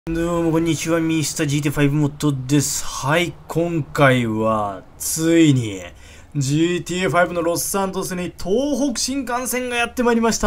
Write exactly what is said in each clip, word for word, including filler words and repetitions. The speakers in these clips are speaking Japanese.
どうもこんにちは、ミスター ジーティーファイブ モッドです。はい、今回は、ついに、ジーティーファイブ のロスサントスに東北新幹線がやってまいりました。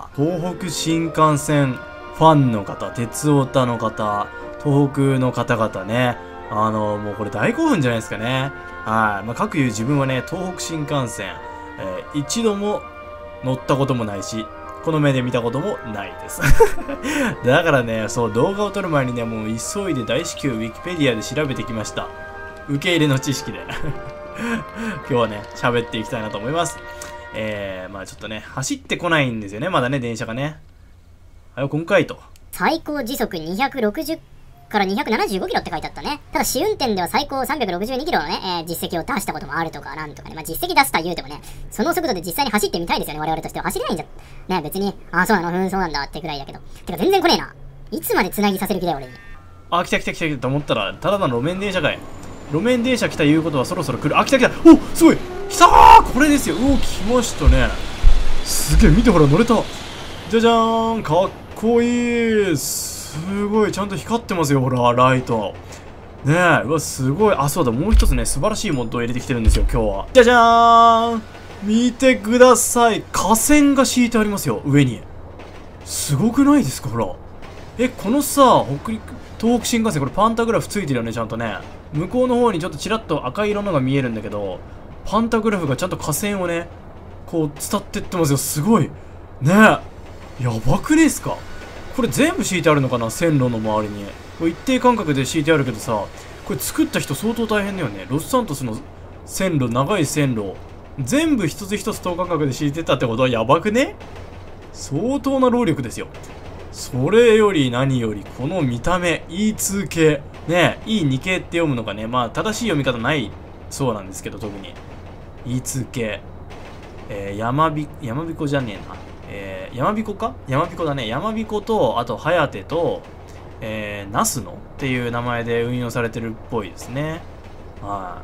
東北新幹線ファンの方、鉄オタの方、東北の方々ね、あの、もうこれ大興奮じゃないですかね。はい。まあ、各言う自分はね、東北新幹線、えー、一度も乗ったこともないし、この目で見たこともないです。だからね、そう、動画を撮る前にね、もう急いで大至急ウィキペディアで調べてきました。受け入れの知識で。今日はね、喋っていきたいなと思います。えー、まあちょっとね、走ってこないんですよね、まだね、電車がね。はい、今回と。 最高時速にひゃくろくじゅうからにひゃくななじゅうごキロって書いてあったね。ただ試運転では最高さんびゃくろくじゅうにキロのね、えー、実績を出したこともあるとかなんとかね。まあ実績出すとは言うてもね、その速度で実際に走ってみたいですよね、我々としては。走れないんじゃん。ね、別に、ああ、そうなの、ふん、そうなんだってくらいだけど。てか全然来ねえな。いつまで繋ぎさせる気だよ、俺に。 あ、来た来た来た来たと思ったら、ただの路面電車かい。路面電車来たいうことはそろそろ来る。あ、来た来た。お、すごい。来たー、これですよ。うお、来ましたね。すげえ、見てほら、乗れた。じゃじゃーん、かっこいい。すごい、ちゃんと光ってますよ、ほら、ライト。ねえ、うわ、すごい。あ、そうだ、もう一つね、素晴らしいモッドを入れてきてるんですよ、今日は。じゃじゃーん、見てください。架線が敷いてありますよ、上に。すごくないですか、ほら。え、このさ、北陸、東北新幹線、これパンタグラフついてるよね、ちゃんとね。向こうの方にちょっとちらっと赤色のが見えるんだけど、パンタグラフがちゃんと架線をね、こう、伝ってってますよ、すごい。ねえ。やばくねえっすか。これ全部敷いてあるのかな、線路の周りに。これ一定間隔で敷いてあるけどさ、これ作った人相当大変だよね。ロスサントスの線路、長い線路、全部一つ一つ等間隔で敷いてたってことはやばくね？相当な労力ですよ。それより何より、この見た目、イーツー 系。ねえ、イーツー 系って読むのかね。まあ、正しい読み方ないそうなんですけど、特に。イーツー 系。えー、山び、山彦じゃねえな。えー、山彦か山彦だね。山彦と、あと、はやてと、えー、ナスノっていう名前で運用されてるっぽいですね。はい。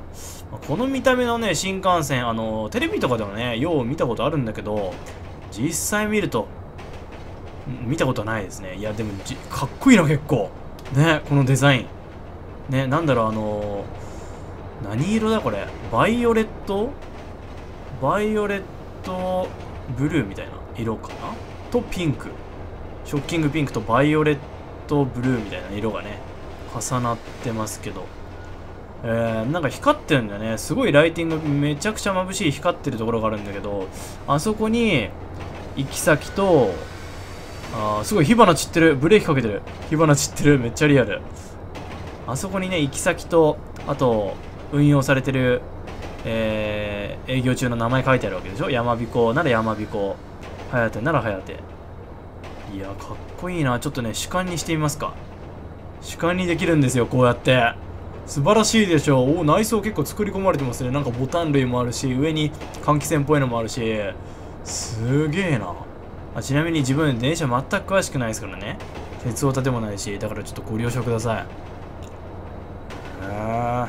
この見た目のね、新幹線、あの、テレビとかでもね、よう見たことあるんだけど、実際見ると、見たことないですね。いや、でもじ、かっこいいな、結構。ね、このデザイン。ね、なんだろう、あのー、何色だ、これ。バイオレットバイオレットブルーみたいな色かなと、ピンク。ショッキングピンクとバイオレットブルーみたいな色がね、重なってますけど。えー、なんか光ってるんだよね。すごいライティング、めちゃくちゃ眩しい光ってるところがあるんだけど、あそこに、行き先と、あー、すごい火花散ってる。ブレーキかけてる。火花散ってる。めっちゃリアル。あそこにね、行き先と、あと、運用されてる、えー、営業中の名前書いてあるわけでしょ。山彦なら山彦。はやてならはやて。いや、かっこいいな。ちょっとね、主観にしてみますか。主観にできるんですよ、こうやって。素晴らしいでしょ。お、内装結構作り込まれてますね。なんかボタン類もあるし、上に換気扇っぽいのもあるし。すげえな。あ、ちなみに自分電車全く詳しくないですからね。鉄オタでもないし、だからちょっとご了承ください。へえ。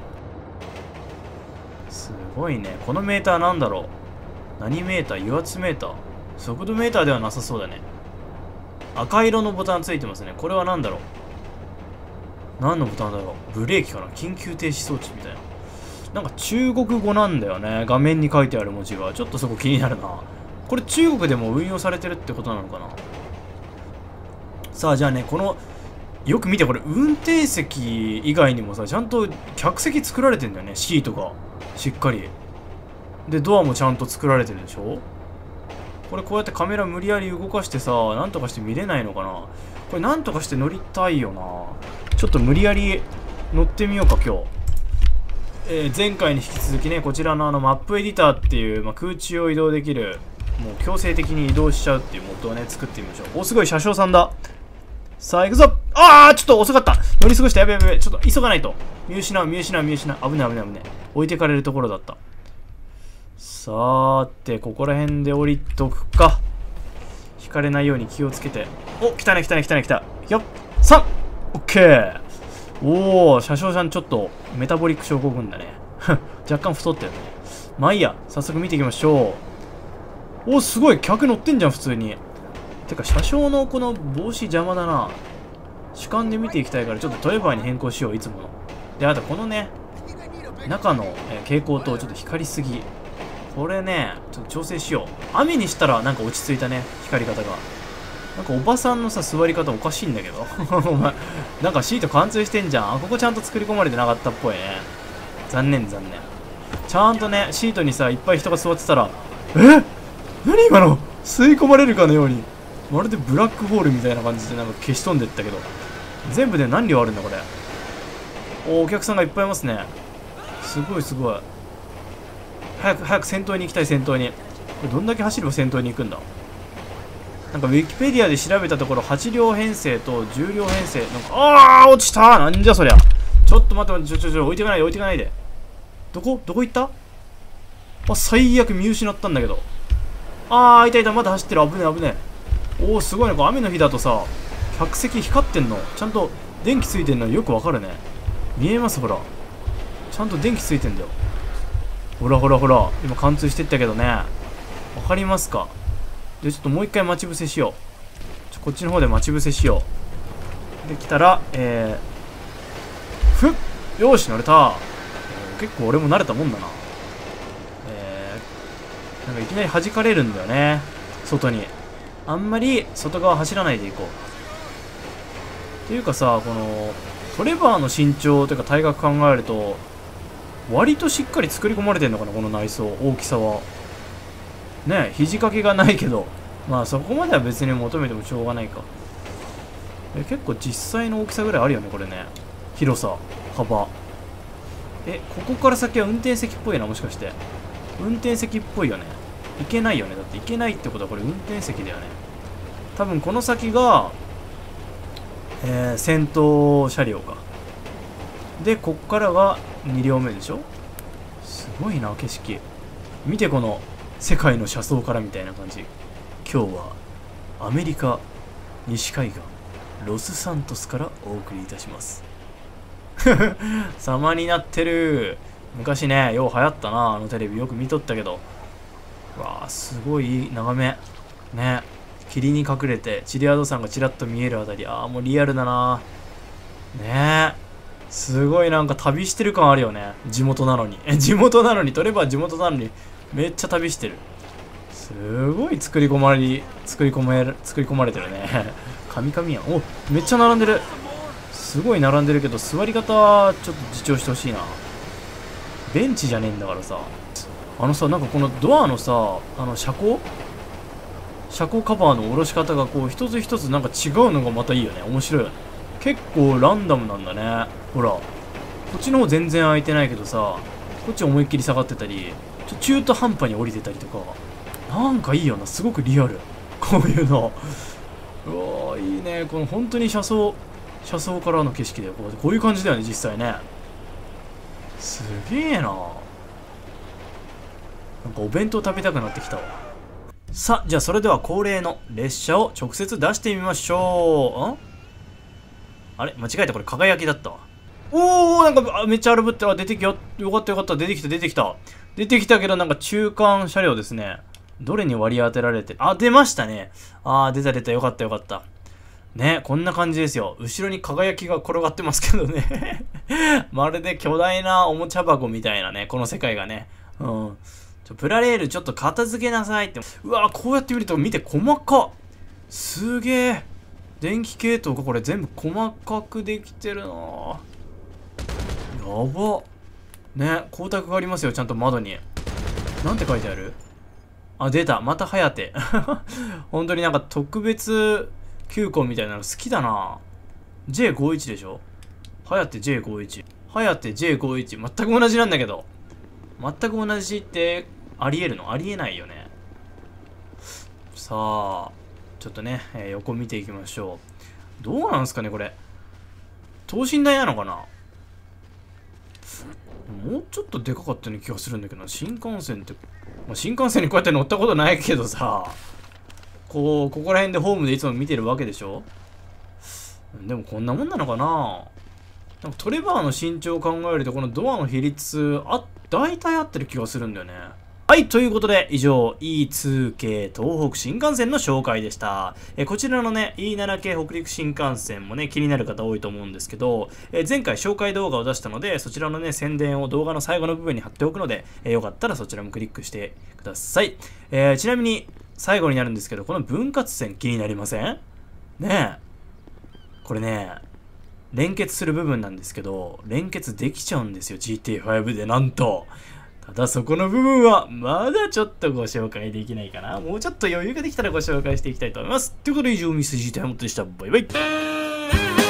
すごいね。このメーターなんだろう。何メーター？油圧メーター？速度メーターではなさそうだね。赤色のボタンついてますね。これは何だろう。何のボタンだろう。ブレーキかな？緊急停止装置みたいな。なんか中国語なんだよね。画面に書いてある文字が。ちょっとそこ気になるな。これ中国でも運用されてるってことなのかな。さあ、じゃあね、この、よく見て、これ運転席以外にもさ、ちゃんと客席作られてんだよね。シートが。しっかり。で、ドアもちゃんと作られてるでしょ。これこうやってカメラ無理やり動かしてさ、なんとかして見れないのかな。これなんとかして乗りたいよな。ちょっと無理やり乗ってみようか、今日。えー、前回に引き続きね、こちらのあのマップエディターっていう、まあ、空中を移動できる、もう強制的に移動しちゃうっていうモッドをね、作ってみましょう。お、すごい、車掌さんだ。さあ、行くぞ。あー、ちょっと遅かった。乗り過ごした。やべやべやべ。ちょっと急がないと。見失う、見失う、見失う。危ない、危ない、危ない。置いてかれるところだった。さーて、ここら辺で降りとくか。引かれないように気をつけて。お、来たね、来たね、来たね、来た。よっ、さん、オッケー。おー、車掌さんちょっとメタボリック症候群だね。若干太ってるね。まあいいや、早速見ていきましょう。おー、すごい、客乗ってんじゃん、普通に。てか、車掌のこの帽子邪魔だな。 主観で見ていきたいからちょっとトレバーに変更しよう、いつもの。で、あとこのね、中の、えー、蛍光灯ちょっと光りすぎ。これね、ちょっと調整しよう。雨にしたらなんか落ち着いたね、光り方が。なんかおばさんのさ、座り方おかしいんだけど。お前、なんかシート貫通してんじゃん。あ、ここちゃんと作り込まれてなかったっぽいね。残念残念。ちゃんとね、シートにさ、いっぱい人が座ってたら、え何今の吸い込まれるかのように。まるでブラックホールみたいな感じでなんか消し飛んでったけど。全部で何両あるんだこれ。お、お客さんがいっぱいいますね。すごいすごい。早く早く先頭に行きたい、先頭に。これどんだけ走れば先頭に行くんだ。なんかウィキペディアで調べたところはち両編成とじゅう両編成。なんか、あー落ちた、なんじゃそりゃ。ちょっと待って待って、ちょちょちょ、置いてかないで置いてかないで。どこどこ行った？あ、最悪見失ったんだけど。あー、いたいた、まだ走ってる。危ねえ危ねえ。おー、すごいね。こう雨の日だとさ、客席光ってんの。ちゃんと電気ついてんのよくわかるね。見えます、ほら。ちゃんと電気ついてんだよ。ほらほらほら。今貫通してったけどね。わかりますか？で、ちょっともう一回待ち伏せしよう。ちょこっちの方で待ち伏せしよう。できたら、えー、ふっよーし、乗れた。結構俺も慣れたもんだな。えー、なんかいきなり弾かれるんだよね。外に。あんまり外側走らないでいこう。っていうかさ、この、トレバーの身長というか体格考えると、割としっかり作り込まれてんのかな、この内装、大きさは。ねえ、肘掛けがないけど、まあそこまでは別に求めてもしょうがないか。え、結構実際の大きさぐらいあるよね、これね。広さ、幅。え、ここから先は運転席っぽいな、もしかして。運転席っぽいよね。いけないよね。だっていけないってことはこれ運転席だよね。多分この先が、えー、先頭車両か。で、こっからがに両目でしょ。すごいな、景色。見てこの世界の車窓からみたいな感じ。今日はアメリカ西海岸ロスサントスからお送りいたします。様になってる。昔ね、よう流行ったな、あのテレビよく見とったけど。わあ、すごい眺め。ね。霧に隠れて、チリアード山がちらっと見えるあたり。ああ、もうリアルだな。ねえ。すごいなんか旅してる感あるよね。地元なのに。え、地元なのに、トレバー地元なのに、めっちゃ旅してる。すごい作り込まれ、作り込まれ、作り込まれてるね。神々やん。お、めっちゃ並んでる。すごい並んでるけど、座り方はちょっと自重してほしいな。ベンチじゃねえんだからさ。あのさ、なんかこのドアのさ、あの車高車高カバーの下ろし方がこう、一つ一つなんか違うのがまたいいよね。面白いよね。結構ランダムなんだね。ほら。こっちの方全然空いてないけどさ、こっち思いっきり下がってたり、ちょ中途半端に降りてたりとか。なんかいいよな。すごくリアル。こういうの。うわー、いいね。この本当に車窓、車窓からの景色だよ。こうこういう感じだよね、実際ね。すげえな。なんかお弁当食べたくなってきたわ。さあ、じゃあそれでは恒例の列車を直接出してみましょう。んあれ間違えた。これ輝きだったわ。おー、なんかめっちゃ荒ぶって、あ、出てきよ。よかったよかった。出てきた出てきた。出てきたけどなんか中間車両ですね。どれに割り当てられて、あ、出ましたね。あー、出た出た。よかったよかった。ね、こんな感じですよ。後ろに輝きが転がってますけどね。まるで巨大なおもちゃ箱みたいなね、この世界がね。うん。ちょ、プラレールちょっと片付けなさいって。うわ、こうやって見ると見て細かっ。すげえ。電気系統がこれ全部細かくできてるなぁ。やば。ね、光沢がありますよ、ちゃんと窓に。なんて書いてある？あ、出た。またハヤテ。本当になんか特別急行みたいなの好きだな。ジェイごじゅういち でしょ？ハヤテ ジェイごじゅういち。ハヤテ ジェイごじゅういち。全く同じなんだけど。全く同じってありえるの？ありえないよね。さあ、ちょっとね、えー、横見ていきましょう。どうなんすかね、これ。等身大なのかな？もうちょっとでかかったような気がするんだけどな。新幹線って、まあ、新幹線にこうやって乗ったことないけどさ、こう、ここら辺でホームでいつも見てるわけでしょ？でもこんなもんなのかな？なんかトレバーの身長を考えると、このドアの比率、あ、大体合ってる気がするんだよね。 はい、ということで、以上、イーツー 系東北新幹線の紹介でした。えこちらのね、イーセブン 系北陸新幹線もね、気になる方多いと思うんですけど、え前回紹介動画を出したので、そちらのね、宣伝を動画の最後の部分に貼っておくので、えよかったらそちらもクリックしてください。えー、ちなみに、最後になるんですけど、この分割線気になりません？ねえ。これね、連結する部分なんですけど、連結できちゃうんですよ、ジーティーファイブ でなんと。ただそこの部分はまだちょっとご紹介できないかな。もうちょっと余裕ができたらご紹介していきたいと思います。ということで以上、ミスジーティーファイブでした。バイバイ。